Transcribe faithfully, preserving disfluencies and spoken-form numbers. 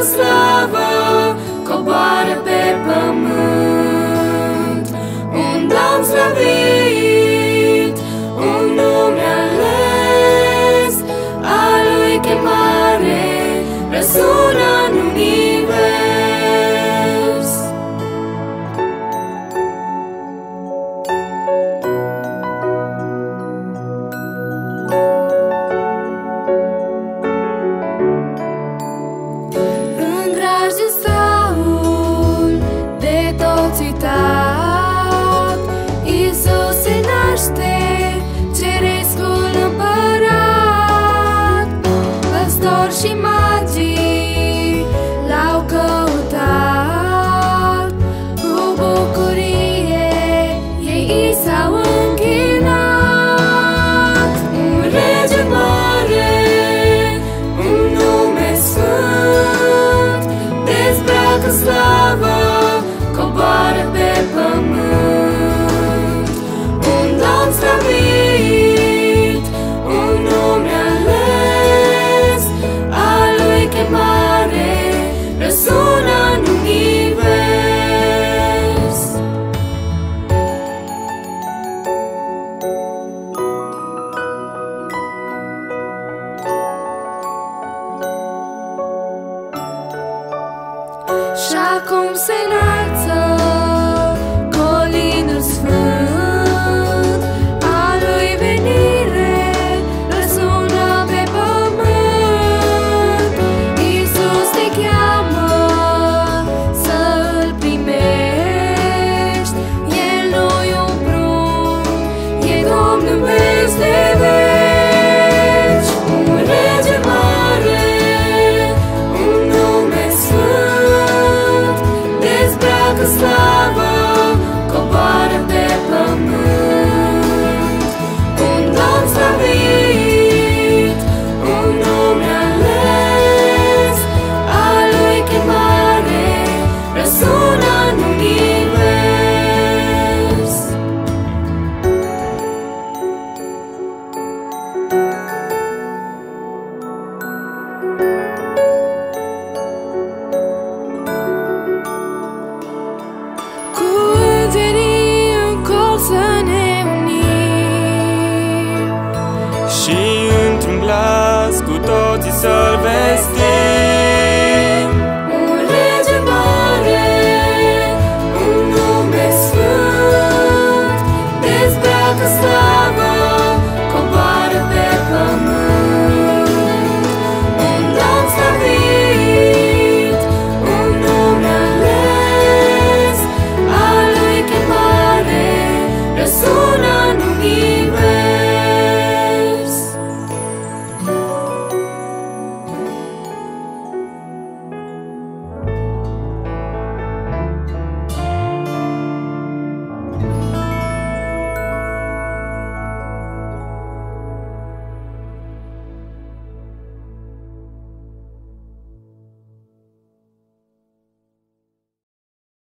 slavă coboară pe pământ. Un Domn slăvit, un nume ales, a Lui chemare răsună în univers. În grajdul Saul, de toți uitat, Iisus se naște, cerescul împărat. Păstori și magii l-au căutat, cu bucurie ei i s-au închinat. Un rege mare, un nume sfânt, dezbracă slavă, coboară pe pământ. Un Domn slăvit, un nume ales, a Lui chemare răsună în univers. Și acum se înalță colinul sfânt, a Lui venire răsună pe pământ. Iisus te cheamă să-L primești, El nu-i un prunc, e Domn în veci de